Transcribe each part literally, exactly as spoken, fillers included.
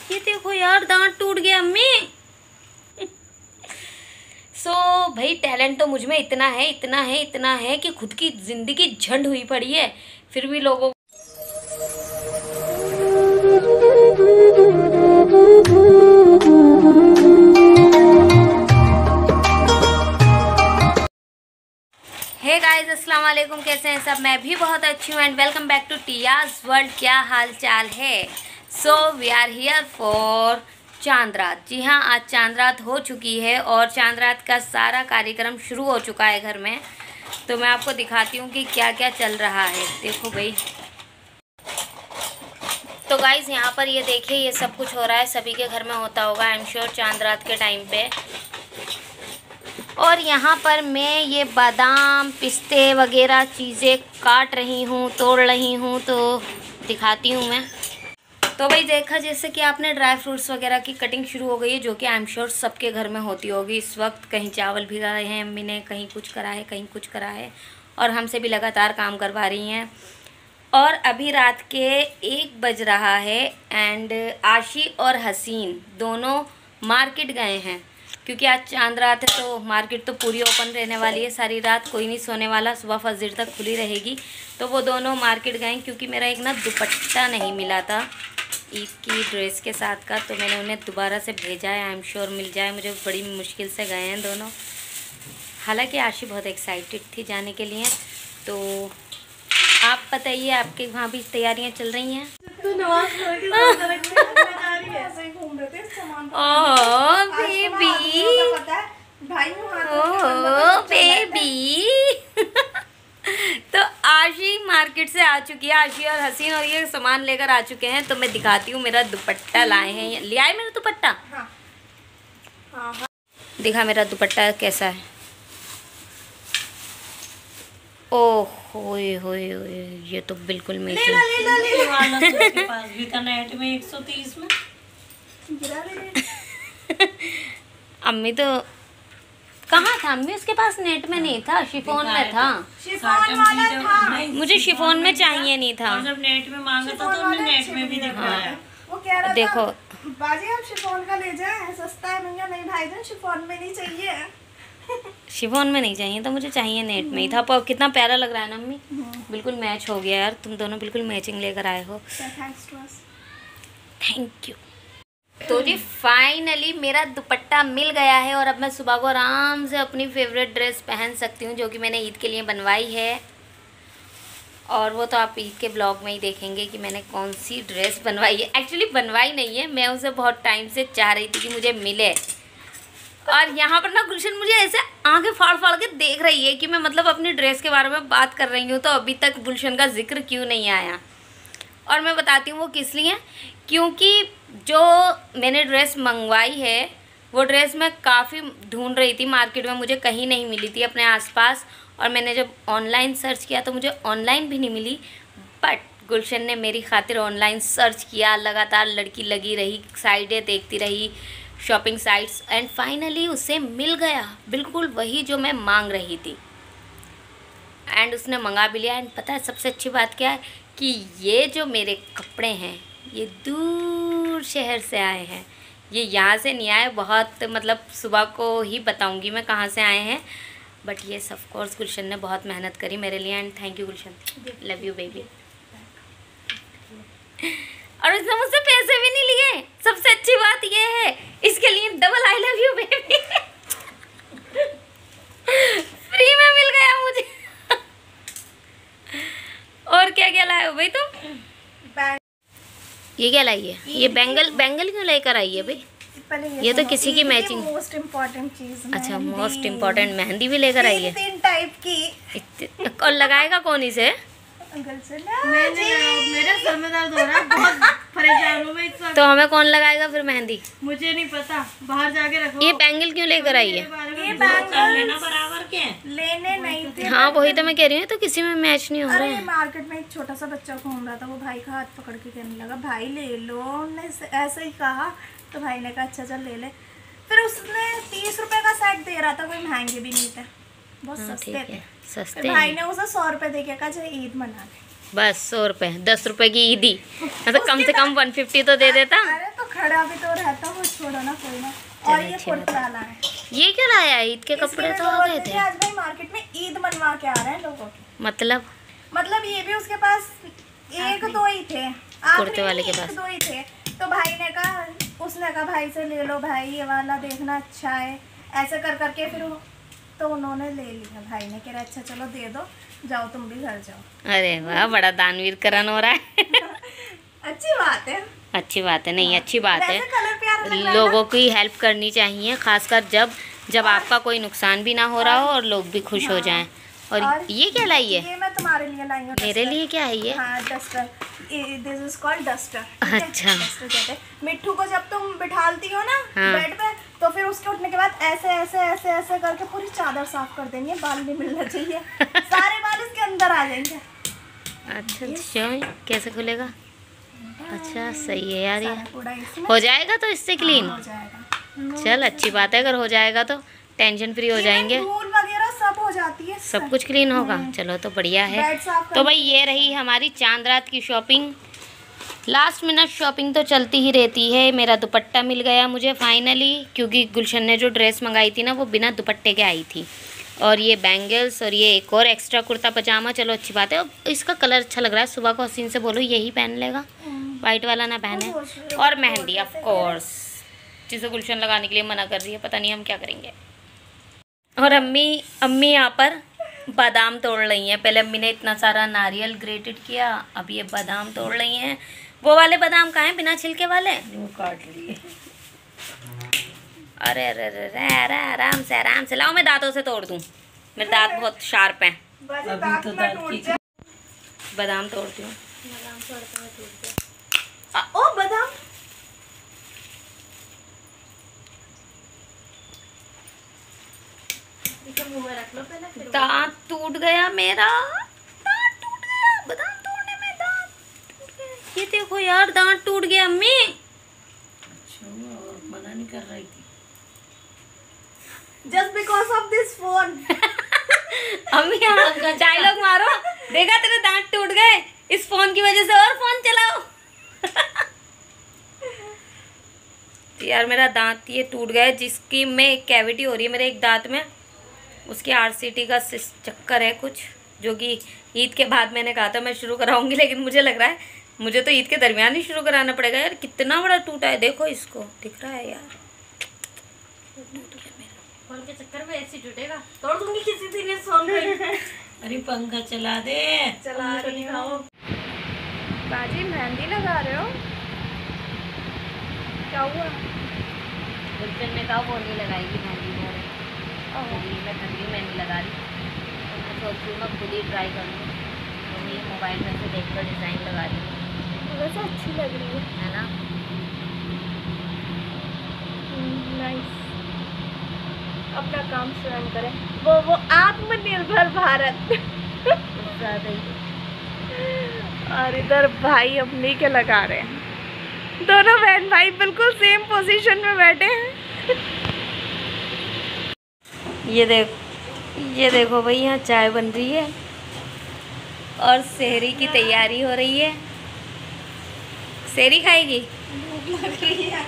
ये देखो यार, दांत टूट गया अम्मी। सो so, भाई टैलेंट तो मुझ में इतना है इतना है इतना है कि खुद की जिंदगी झंड हुई पड़ी है, फिर भी लोगों हे गाइस, अस्सलाम वालेकुम। कैसे हैं सब? मैं भी बहुत अच्छी हूँ and welcome back to Tia's world. क्या हाल चाल है? So we are here for Chand Raat. जी हाँ, आज चांद रात हो चुकी है और चांद रात का सारा कार्यक्रम शुरू हो चुका है घर में। तो मैं आपको दिखाती हूँ कि क्या क्या चल रहा है। देखो भाई, तो गाइस यहाँ पर ये देखिए, ये सब कुछ हो रहा है, सभी के घर में होता होगा आई एम श्योर चांद रात के टाइम पे। और यहाँ पर मैं ये बादाम पिस्ते वगैरह चीज़ें काट रही हूँ, तोड़ रही हूँ, तो दिखाती हूँ मैं। तो भाई देखा जैसे कि आपने ड्राई फ्रूट्स वगैरह की कटिंग शुरू हो गई है, जो कि आई एम श्योर सबके घर में होती होगी। इस वक्त कहीं चावल भिगाए हैं अम्मी ने, कहीं कुछ करा है, कहीं कुछ करा है, और हमसे भी लगातार काम करवा रही हैं। और अभी रात के एक बज रहा है एंड आशी और हसीन दोनों मार्केट गए हैं, क्योंकि आज चांद रात है तो मार्केट तो पूरी ओपन रहने वाली है सारी रात, कोई नहीं सोने वाला, सुबह फजर तक खुली रहेगी। तो वो दोनों मार्केट गए क्योंकि मेरा एक ना दुपट्टा नहीं मिला था ईद की ड्रेस के साथ का, तो मैंने उन्हें दोबारा से भेजा है। आई एम श्योर मिल जाए मुझे, बड़ी मुश्किल से गए हैं दोनों। हालांकि आशी बहुत एक्साइटेड थी जाने के लिए। तो आप बताइए, आपके वहाँ भी तैयारियाँ चल रही हैं? Oh baby, oh baby. तो आशी मार्केट से आ चुकी है, आशी और हसीन, और ये सामान लेकर आ चुके हैं। तो मैं दिखाती हूँ, मेरा दुपट्टा लाए हैं। ले आए मेरा दुपट्टा? हाँ। हाँ, हाँ। दिखा मेरा दुपट्टा कैसा है। ओह होए होए होए, ये तो बिल्कुल में ले ला, ले ला, ले वाला तो उसके पास भी था नेट में एक सौ तीस में गिरा ले। अम्मी तो कहाँ था? अम्मी उसके पास नेट में नहीं था, शिफॉन में था। शिफॉन वाला था। मुझे शिफॉन में चाहिए नहीं था। जब नेट में मांगा था तो हमने नेट में भी दिखाया। वो कह रहा देखो था, बाजी आप शिफॉन का ले जाएं, सस्ता है। महंगा नहीं भाईजान, शिफॉन में नहीं चाहिए। शिफॉन में नहीं चाहिए, तो मुझे चाहिए नेट में ही था। पर कितना प्यारा लग रहा है ना अम्मी, बिल्कुल मैच हो गया यार। तुम दोनों बिल्कुल मैचिंग लेकर आए हो, थैंक यू। तो जी फाइनली मेरा दुपट्टा मिल गया है और अब मैं सुबह को आराम से अपनी फेवरेट ड्रेस पहन सकती हूँ, जो कि मैंने ईद के लिए बनवाई है। और वो तो आप ईद के ब्लॉग में ही देखेंगे कि मैंने कौन सी ड्रेस बनवाई है। एक्चुअली बनवाई नहीं है, मैं उसे बहुत टाइम से चाह रही थी कि मुझे मिले। और यहाँ पर ना गुलशन मुझे ऐसे आंखें फाड़ फाड़ के देख रही है कि मैं मतलब अपनी ड्रेस के बारे में बात कर रही हूँ, तो अभी तक गुलशन का जिक्र क्यों नहीं आया। और मैं बताती हूँ वो किस लिए, क्योंकि जो मैंने ड्रेस मंगवाई है वो ड्रेस मैं काफ़ी ढूंढ रही थी मार्केट में, मुझे कहीं नहीं मिली थी अपने आसपास। और मैंने जब ऑनलाइन सर्च किया तो मुझे ऑनलाइन भी नहीं मिली, बट गुलशन ने मेरी खातिर ऑनलाइन सर्च किया, लगातार लड़की लगी रही, साइटें देखती रही, शॉपिंग साइट्स, एंड फाइनली उसे मिल गया बिल्कुल वही जो मैं मांग रही थी। एंड उसने मंगा भी लिया। एंड पता है सबसे अच्छी बात क्या है, कि ये जो मेरे कपड़े हैं ये दूर शहर से आए हैं, ये यहाँ से नहीं आए। बहुत मतलब सुबह को ही बताऊंगी मैं कहाँ से आए हैं, बट ये ऑफ कोर्स गुलशन ने बहुत मेहनत करी मेरे लिए। And thank you Gulshan, love you baby. और उसने मुझसे पैसे भी नहीं लिए, सबसे अच्छी बात ये है, इसके लिए double I love you baby. Free में मिल गया मुझे। और क्या क्या लाए हो भाई तुम? ये क्या लाई है? ये बैंगल बैंगल क्यों लेकर आई है भाई? ये, ये तो किसी की मैचिंग मोस्ट इम्पोर्टेंट चीज। अच्छा, मोस्ट इम्पोर्टेंट मेहंदी भी लेकर आई है। तीन टाइप की। और लगाएगा कौन इसे? मेरे सर में दर्द हो रहा है, बहुत परेशान हूँ मैं इस वक्त। तो हमें कौन लगाएगा फिर मेहंदी? मुझे नहीं पता, बाहर जाके रखो। ये बैंगल क्यों लेकर आई है? ये बैंगल लेना बराबर के लेने नहीं थे। हाँ वही तो मैं कह रही हूँ, तो किसी में मैच नहीं हो रहा है। मार्केट में एक छोटा सा बच्चा घूम रहा था, वो भाई का हाथ पकड़ के कहने लगा भाई ले लो, उन्होंने ऐसे ही कहा, तो भाई ने कहा अच्छा चल ले ले। फिर उसने तीस रुपए का सेट दे रहा था, कोई महंगे भी नहीं थे, बहुत सस्ते थे। सस्ते भाई ने उसे सौ रुपए दे के कहा ईद मना ले। बस सौ रुपये, दस रुपए की ईदी, मतलब कम से कम वन फिफ्टी तो दे देता। अरे तो खड़ा भी तो रहता, वो छोड़ो ना कोई ना। और ये कुर्ता वाला है, ये क्यों लाया? ईद के कपड़े तो आ गए थे। आज भाई मार्केट में ईद मनवा के आ रहे हैं लोगों के। मतलब मतलब ये भी उसके पास एक दो ही थे, कुर्ते वाले के पास दो ही थे, तो भाई ने कहा, उसने कहा भाई से ले लो भाई, ये वाला देखना अच्छा है, ऐसे कर करके फिर तो उन्होंने ले लिया। भाई ने कहा अच्छा चलो दे दो, जाओ तुम भी घर जाओ। अरे वाह, बड़ा दानवीर करण हो रहा है। अच्छी बात है, अच्छी बात है, नहीं अच्छी बात है। कलर प्यारा लग रहा है लोगों की हेल्प करनी चाहिए, खासकर जब जब आपका कोई नुकसान भी ना हो रहा हो और लोग भी खुश हो जाएं। और, और ये क्या लाई है? ये मैं तुम्हारे लिए लाई हूँ। मेरे लिए क्या है ये? हाँ duster, this is called duster. अच्छा, डस्टर कहते हैं। मिट्ठू को जब तुम बिठालती हो ना हाँ। बेड पे, तो फिर उसके उठने के बाद ऐसे ऐसे ऐसे ऐसे करके पूरी चादर साफ कर देनी है, बाल नहीं मिलना चाहिए, सारे बाल इसके अंदर आ जाएंगे। अच्छा अच्छा, कैसे खुलेगा? अच्छा सही है यार, ये पूरा इसमें हो जाएगा तो इससे क्लीन। हो जाएगा। चल अच्छी बात है, अगर हो जाएगा तो टेंशन फ्री हो जाएंगे, धूल वगैरह सब हो जाती है, सब कुछ क्लीन होगा। चलो तो बढ़िया है। बेड साफ तो भाई ये रही हमारी चांद रात की शॉपिंग। लास्ट मिनट शॉपिंग तो चलती ही रहती है। मेरा दुपट्टा मिल गया मुझे फाइनली, क्योंकि गुलशन ने जो ड्रेस मंगाई थी ना वो बिना दुपट्टे के आई थी। और ये बैंगल्स और ये एक और एक्स्ट्रा कुर्ता पजामा, चलो अच्छी बात है। और इसका कलर अच्छा लग रहा है। सुबह को हसीन से बोलो यही पहन लेगा, वाइट वाला ना पहने। और मेहंदी ऑफ कोर्स, जिसे गुलशन लगाने के लिए मना कर रही है, पता नहीं हम क्या करेंगे। और अम्मी अम्मी यहाँ पर बादाम तोड़ रही हैं। पहले अम्मी ने इतना सारा नारियल ग्रेटेड किया, अब ये बादाम तोड़ रही हैं। वो वाले बादाम कहाँ हैं, बिना छिलके वाले? वो काट लिए। अरे अरे अरे अरे अरे आराम से आराम से लाओ, मैं दांतों से तोड़ दूँ, मेरे दांत बहुत शार्प हैं। अभी तो दांत की बादाम तोड़ती हूँ। ओ बादाम, दांत टूट गया मेरा, दांत टूट गया बादाम तोड़ने में, दांत टूट गया। ये देखो यार, दांत टूट गया अम्मी। अच्छा और मना नहीं कर रही थी। Just because of this phone. अम्मी यहाँ डायलॉग मारो, देखा तेरे दांत टूट गए इस फोन की वजह से, और फोन चलाओ। यार मेरा दांत ये टूट गया, जिसकी में एक कैविटी हो रही है मेरे एक दांत में, उसकी आरसीटी का चक्कर है कुछ, जो कि ईद के बाद मैंने कहा था मैं शुरू कराऊंगी, लेकिन मुझे लग रहा है मुझे तो ईद के दरमियान ही शुरू कराना पड़ेगा। यार कितना बड़ा टूटा है, देखो इसको, दिख रहा है यार, फोन के चक्कर में ऐसे टूटेगा, तोड़ दूंगी किसी दिन इस फोन को। अरे पंखा चला दे। चला रही हूँ। बाजी मेहंदी लगा रहे हो, क्या हुआ? गुलशन ने कहा वो नहीं लगाएगी मेहंदी, मैं ठंडी में नहीं लगा रही, तो मैं सोच रही हूँ मैं खुद ही ट्राई कर लूँ। तो मैं मोबाइल में से देख कर डिज़ाइन लगा रही हूँ, वैसे अच्छी लग रही है, है ना? नाइस। अपना काम स्वयं करें, वो वो आत्मनिर्भर भारत। कुछ ज़्यादा ही। और इधर भाई अपनी के लगा रहे हैं, दोनों बहन भाई बिल्कुल सेम पोजीशन में बैठे हैं। ये देख ये देखो भाई, यहाँ चाय बन रही है और सेहरी की तैयारी हो रही है। सेहरी खाएगी? लग रही है।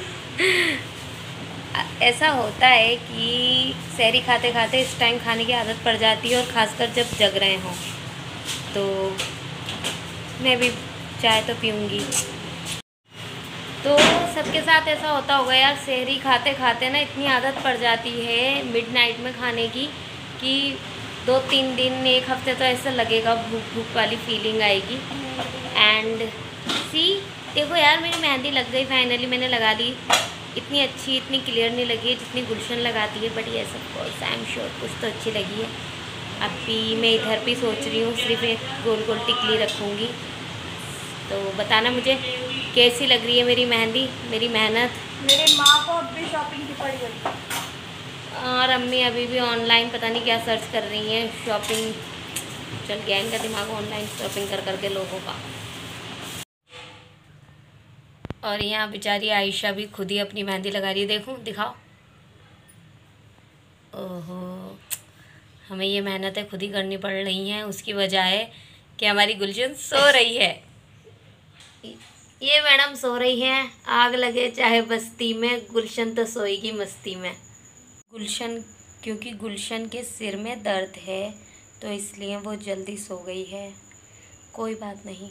ऐसा होता है कि सेहरी खाते खाते इस टाइम खाने की आदत पड़ जाती है, और ख़ासकर जब जग रहे हों, तो मैं भी चाय तो पीऊँगी। तो सबके साथ ऐसा होता होगा यार, सेहरी खाते खाते ना इतनी आदत पड़ जाती है मिडनाइट में खाने की, कि दो तीन दिन एक हफ्ते तो ऐसा लगेगा, भूख भूख वाली फीलिंग आएगी। एंड सी देखो यार, मेरी मेहंदी लग गई फाइनली, मैंने लगा ली। इतनी अच्छी इतनी क्लियर नहीं लगी है जितनी गुलशन लगाती है, बट ये सब कोर्स आई एम श्योर कुछ तो अच्छी लगी है। अभी मैं इधर भी सोच रही हूँ सिर्फ एक गोल गोल टिकली रखूँगी। तो बताना मुझे कैसी लग रही है मेरी मेहंदी, मेरी मेहनत। मेरी माँ को अब भी शॉपिंग की पड़ी हुई, और अम्मी अभी भी ऑनलाइन पता नहीं क्या सर्च कर रही हैं। शॉपिंग चल गया इनका दिमाग ऑनलाइन शॉपिंग कर करके लोगों का। और यहाँ बेचारी आयशा भी खुद ही अपनी मेहंदी लगा रही है, देखो दिखाओ। ओहो, हमें ये मेहनतें खुद ही करनी पड़ रही हैं, उसकी वजह है कि हमारी गुलशन सो रही है। ये मैडम सो रही हैं, आग लगे चाहे बस्ती में, गुलशन तो सोएगी मस्ती में। गुलशन, क्योंकि गुलशन के सिर में दर्द है तो इसलिए वो जल्दी सो गई है। कोई बात नहीं,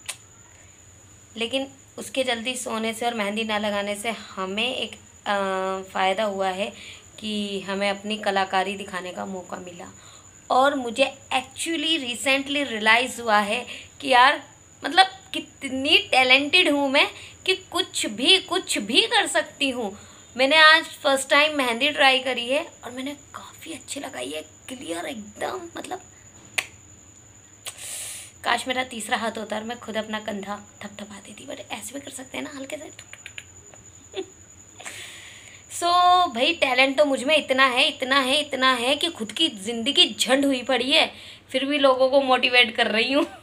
लेकिन उसके जल्दी सोने से और मेहंदी ना लगाने से हमें एक फ़ायदा हुआ है कि हमें अपनी कलाकारी दिखाने का मौका मिला। और मुझे एक्चुअली रिसेंटली रियलाइज़ हुआ है कि यार मतलब कितनी टैलेंटेड हूँ मैं कि कुछ भी कुछ भी कर सकती हूँ। मैंने आज फर्स्ट टाइम मेहंदी ट्राई करी है और मैंने काफ़ी अच्छी लगाई है, क्लियर एकदम। मतलब काश मेरा तीसरा हाथ होता और मैं खुद अपना कंधा थपथपा देती, बट ऐसे भी कर सकते हैं ना हल्के से। सो so, भाई टैलेंट तो मुझ में इतना है इतना है इतना है कि खुद की ज़िंदगी झंड हुई पड़ी है, फिर भी लोगों को मोटिवेट कर रही हूँ।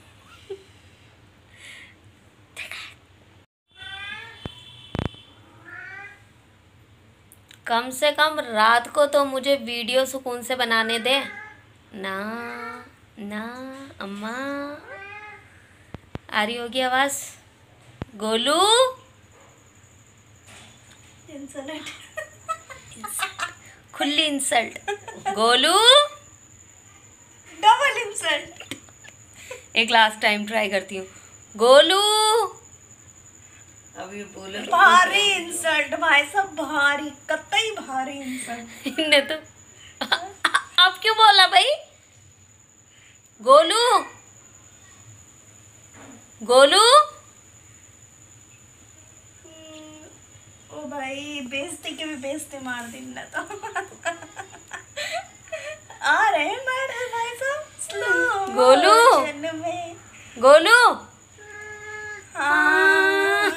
कम से कम रात को तो मुझे वीडियो सुकून से बनाने दे ना। ना अम्मा आ रही होगी आवाज़। गोलू इंसल्ट, खुली इंसल्ट। Golu double insult. एक लास्ट टाइम ट्राई करती हूँ। गोलू अब ये बोले भारी इंसल्ट भाई साहब, भारी कतई भारी इंसल्ट। इनने तो अब क्यों बोला भाई? गोलू गोलू ओ भाई बेइज्जती के भी बेइज्जती मार दी ना तो। आ रहे हैं मैडम भाई साहब स्लो गोलू मोशन में। गोलू हाँ।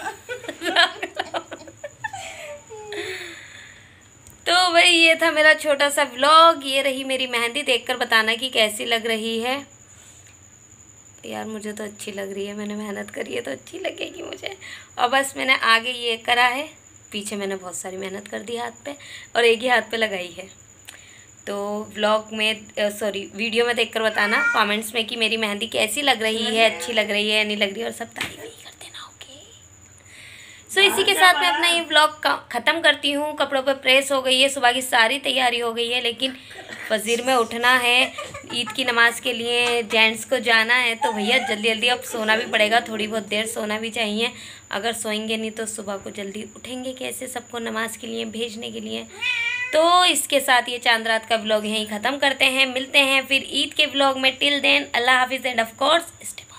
तो भाई ये था मेरा छोटा सा व्लॉग। ये रही मेरी मेहंदी, देखकर बताना कि कैसी लग रही है। यार मुझे तो अच्छी लग रही है, मैंने मेहनत करी है तो अच्छी लगेगी मुझे। और बस मैंने आगे ये करा है, पीछे मैंने बहुत सारी मेहनत कर दी हाथ पे और एक ही हाथ पे लगाई है। तो व्लॉग में सॉरी वीडियो में देखकर बताना कमेंट्स में कि मेरी मेहंदी कैसी लग रही है, अच्छी लग रही है या नहीं लग रही है, और सब तारीफ ही कर देना। ओके सो so, इसी के साथ मैं अपना ये व्लॉग ख़त्म करती हूँ। कपड़ों पे प्रेस हो गई है, सुबह की सारी तैयारी हो गई है, लेकिन फजीर में उठना है, ईद की नमाज़ के लिए जेंट्स को जाना है, तो भैया जल्दी जल्दी अब सोना भी पड़ेगा, थोड़ी बहुत देर सोना भी चाहिए। अगर सोएंगे नहीं तो सुबह को जल्दी उठेंगे कैसे सबको नमाज़ के लिए भेजने के लिए। तो इसके साथ ये चांद रात का व्लॉग यहीं ख़त्म करते हैं। मिलते हैं फिर ईद के व्लॉग में। टिल देन अल्लाह हाफिज़ एंड ऑफ कोर्स स्टे